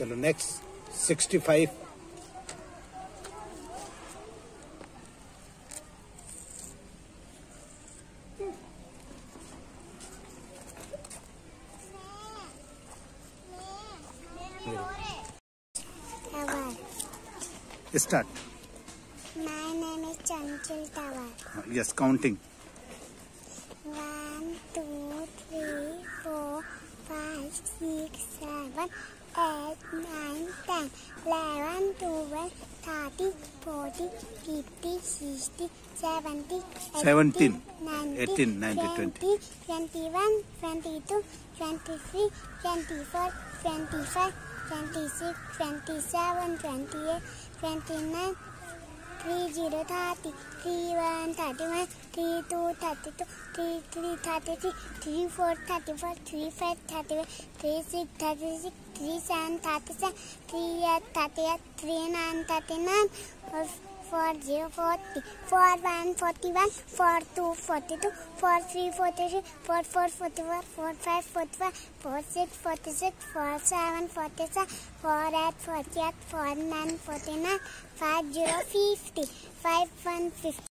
चलो next 65, start. My name is Chanchal Tawar. Yes, counting. 1, 2, 3, 4, 5, 6, 7, 8, 9, 10, 11, 12, 13, 14, 15, 16, 17, 18, 19, 20, 21, 22, 23, 24, 25, 26, 27, 28, 29, 30, 30, 31, 31, 32, 32, 33, 33, 34, 34, 35, 31, 36, 36, 37, 37, 38, 38, 39, 39, 40, 40, 41, 41, 42, 42, 43, 43, 44, 44, 45, 45, 46, 46, 47, 47, 48, 48, 49, 49, 50, 50, 51, 50.